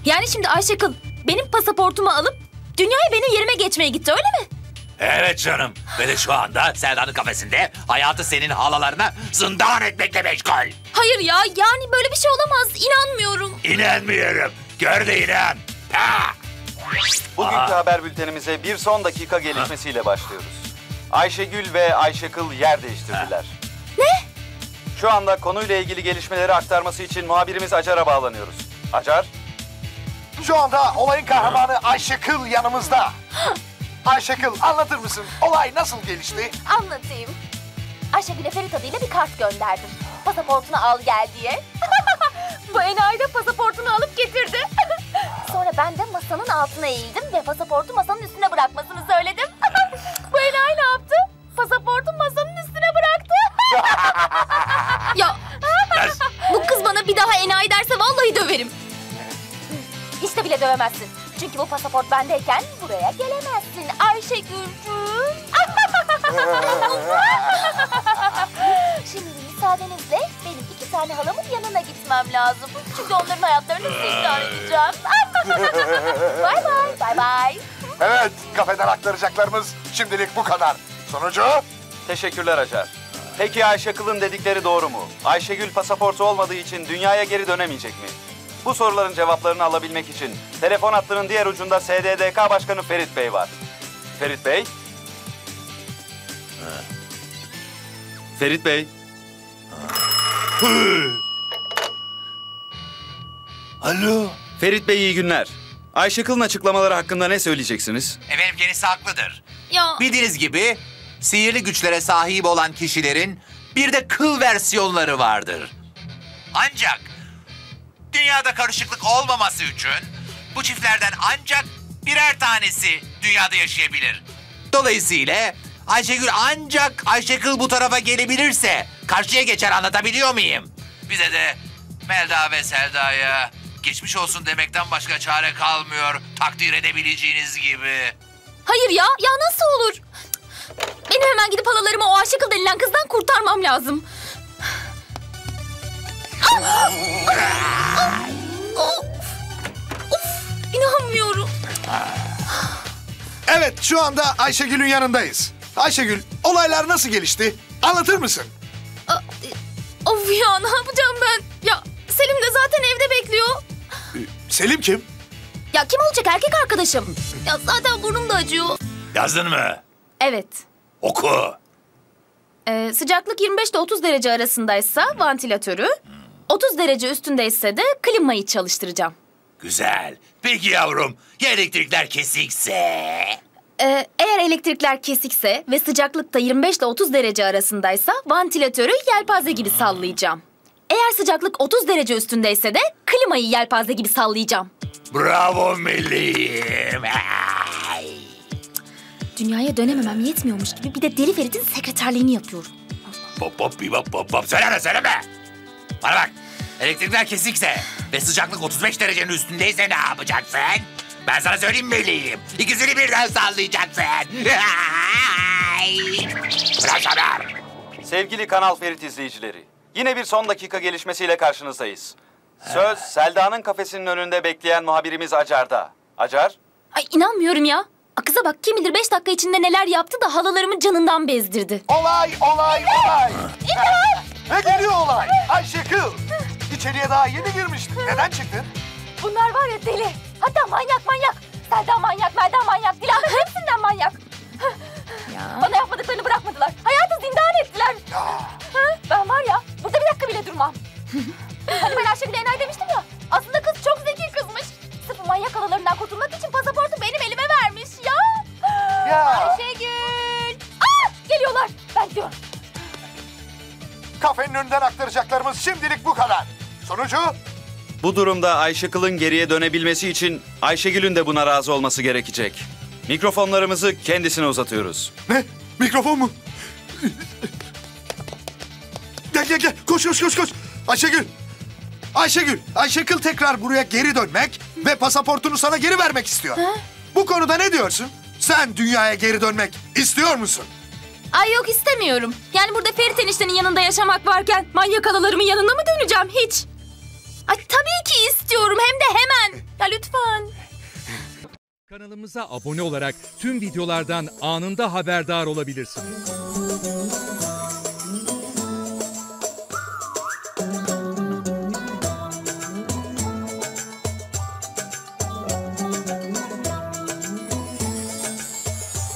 Yani şimdi Ayşegül benim pasaportumu alıp dünyaya benim yerime geçmeye gitti, öyle mi? Evet canım. Ve de şu anda Selda'nın kafesinde hayatı senin halalarına zindan etmekle meşgul. Hayır ya, yani böyle bir şey olamaz. İnanmıyorum. İnanmıyorum. Gör de inan. Ha! Bugünkü haber bültenimize bir son dakika gelişmesiyle başlıyoruz. Ayşegül ve Ayşekıl yer değiştirdiler. Ne? Şu anda konuyla ilgili gelişmeleri aktarması için muhabirimiz Acar'a bağlanıyoruz. Acar? Şu anda olayın kahramanı Ayşekıl yanımızda. Ayşekıl, anlatır mısın? Olay nasıl gelişti? Anlatayım. Ayşegül'e Ferit adıyla bir kart gönderdim. Pasaportunu al gel diye. Bu enayi de pasaportunu alıp getirdi. Sonra ben de masanın altına eğildim ve pasaportu masanın üstüne bırakmasını söyledim. Bu enayi ne yaptı? Pasaportu masanın üstüne bıraktı. Ya bu kız bana bir daha enayi derse vallahi döverim. İşte bile dövemezsin. Çünkü bu pasaport bendeyken buraya gelemezsin Ayşegül'cüğüm. Şimdi müsaadenizle benim 2 tane halamın yanına gitmem lazım. Çünkü onların hayatlarını zindan edeceğim. Bay bay, bay bay. Evet, kafeden aktaracaklarımız şimdilik bu kadar. Sonucu? Teşekkürler Acar. Peki Ayşekıl'ın dedikleri doğru mu? Ayşegül pasaportu olmadığı için dünyaya geri dönemeyecek mi? Bu soruların cevaplarını alabilmek için telefon hattının diğer ucunda SDDK Başkanı Ferit Bey var. Ferit Bey? Ferit Bey? Alo. Ferit Bey iyi günler. Ayşekıl'ın açıklamaları hakkında ne söyleyeceksiniz? Efendim kendisi haklıdır. Ya Bildiğiniz gibi sihirli güçlere sahip olan kişilerin bir de kıl versiyonları vardır. Ancak dünyada karışıklık olmaması için bu çiftlerden ancak birer tanesi dünyada yaşayabilir. Dolayısıyla Ayşegül ancak Ayşekıl bu tarafa gelebilirse karşıya geçer, anlatabiliyor muyum? Bize de Melda ve Selda'ya geçmiş olsun demekten başka çare kalmıyor, takdir edebileceğiniz gibi. hayır ya, nasıl olur? Benim hemen gidip halalarımı o Ayşegül denilen kızdan kurtarmam lazım. İnanmıyorum. Evet, şu anda Ayşegül'ün yanındayız. Ayşegül, olaylar nasıl gelişti? Anlatır mısın? Of ya, ne yapacağım ben? Ya Selim de zaten evde bekliyor. Selim kim? Ya kim olacak, erkek arkadaşım. Ya zaten burnum da acıyor. Yazdın mı? Evet. Oku. Sıcaklık 25 ile 30 derece arasındaysa vantilatörü, 30 derece üstündeyse de klimayı çalıştıracağım. Güzel. Peki yavrum, ya elektrikler kesikse? Eğer elektrikler kesikse ve sıcaklık da 25 ile 30 derece arasındaysa vantilatörü yelpaze gibi sallayacağım. Eğer sıcaklık 30 derece üstündeyse de klimayı yelpaze gibi sallayacağım. Bravo meleğim. Ay. Dünyaya dönememem yetmiyormuş gibi bir de Deli Ferit'in sekreterliğini yapıyorum. Pop pop bip pop pop. Söyleme. Bana bak. Elektrikler kesikse ve sıcaklık 35 derecenin üstündeyse ne yapacaksın? Ben sana söyleyeyim meleğim. İkisini birden sallayacaksın. Ay. Bırak haber. Sevgili Kanal Ferit izleyicileri, yine bir son dakika gelişmesiyle karşınızdayız. Söz Selda'nın kafesinin önünde bekleyen muhabirimiz Acar'da. Acar? Ay inanmıyorum ya. Kıza bak, kim bilir 5 dakika içinde neler yaptı da halalarımın canından bezdirdi. Olay! Ve geliyor olay. Ayşekıl, içeriye daha yeni girmiştin. Neden çıktın? Bunlar var ya deli. Hatta manyak. Selda manyak, Melda manyak, Dilan hepsinden manyak. Bana yapmadıklarını bırakmadılar. Hayatı zindan ettiler. Ben var ya, burada bir dakika bile durmam. Hani ben Ayşegül'e enayi demiştim ya. Aslında kız çok zeki kızmış. Sırf bu manyak halalarından kurtulmak için pasaportu benim elime vermiş ya. Ayşegül. Geliyorlar. Ben gidiyorum. Kafenin önünden aktaracaklarımız şimdilik bu kadar. Sonucu? Bu durumda Ayşekıl'ın geriye dönebilmesi için Ayşegül'ün de buna razı olması gerekecek. Mikrofonlarımızı kendisine uzatıyoruz. Ne? Mikrofon mu? Gel. Koş. Ayşegül tekrar buraya geri dönmek ve pasaportunu sana geri vermek istiyor. Bu konuda ne diyorsun? Sen dünyaya geri dönmek istiyor musun? Ay yok, istemiyorum. Yani burada Ferit eniştenin yanında yaşamak varken manyak halalarımın yanına mı döneceğim hiç? Ay tabii ki istiyorum, hem de hemen. Ya lütfen. Kanalımıza abone olarak tüm videolardan anında haberdar olabilirsiniz.